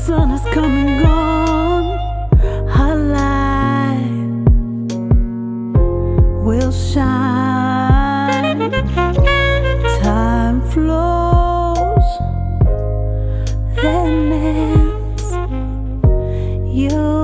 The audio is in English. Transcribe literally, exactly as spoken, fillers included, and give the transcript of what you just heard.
sun has come and gone, our light will shine. Time flows, then ends. You